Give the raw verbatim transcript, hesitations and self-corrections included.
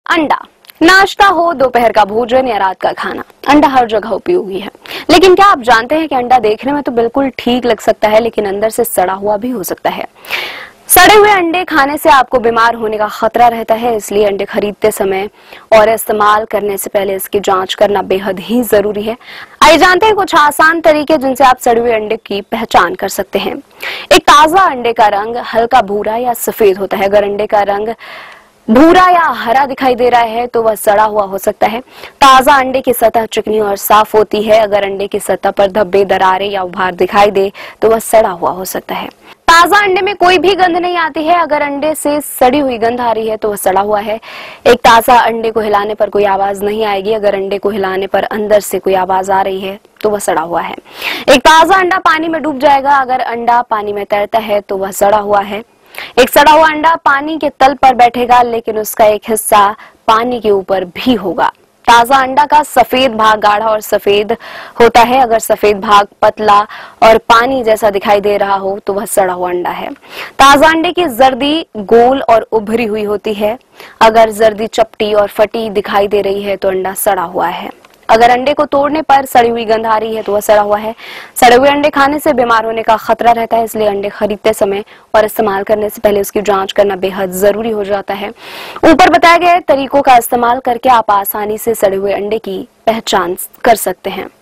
अंडा, नाश्ता हो, दोपहर का भोजन या रात का खाना, अंडा हर जगह उपयोगी है। लेकिन क्या आप जानते हैं कि अंडा देखने में तो बिल्कुल ठीक लग सकता है, लेकिन अंदर से सड़ा हुआ भी हो सकता है। सड़े हुए अंडे खाने से आपको बीमार होने का खतरा रहता है, इसलिए अंडे खरीदते समय और इस्तेमाल करने से पहले इसकी जांच करना बेहद ही जरूरी है। आइए जानते हैं कुछ आसान तरीके जिनसे आप सड़े हुए अंडे की पहचान कर सकते हैं। एक ताजा अंडे का रंग हल्का भूरा या सफेद होता है। अगर अंडे का रंग भूरा या हरा दिखाई दे रहा है तो वह सड़ा हुआ हो सकता है। ताजा अंडे की सतह चिकनी और साफ होती है। अगर अंडे की सतह पर धब्बे, दरारें या उभार दिखाई दे तो वह सड़ा हुआ हो सकता है। ताजा अंडे में कोई भी गंध नहीं आती है। अगर अंडे से सड़ी हुई गंध आ रही है तो वह सड़ा हुआ है। एक ताजा अंडे को हिलाने पर कोई आवाज नहीं आएगी। अगर अंडे को हिलाने पर अंदर से कोई आवाज आ रही है तो वह सड़ा हुआ है। एक ताजा अंडा पानी में डूब जाएगा। अगर अंडा पानी में तैरता है तो वह सड़ा हुआ है। एक सड़ा हुआ अंडा पानी के तल पर बैठेगा, लेकिन उसका एक हिस्सा पानी के ऊपर भी होगा। ताजा अंडा का सफेद भाग गाढ़ा और सफेद होता है। अगर सफेद भाग पतला और पानी जैसा दिखाई दे रहा हो तो वह सड़ा हुआ अंडा है। ताजा अंडे की जर्दी गोल और उभरी हुई होती है। अगर जर्दी चपटी और फटी दिखाई दे रही है तो अंडा सड़ा हुआ है। अगर अंडे को तोड़ने पर सड़ी हुई गंध आ रही है तो वह सड़ा हुआ है। सड़े हुए अंडे खाने से बीमार होने का खतरा रहता है, इसलिए अंडे खरीदते समय और इस्तेमाल करने से पहले उसकी जांच करना बेहद जरूरी हो जाता है। ऊपर बताए गए तरीकों का इस्तेमाल करके आप आसानी से सड़े हुए अंडे की पहचान कर सकते हैं।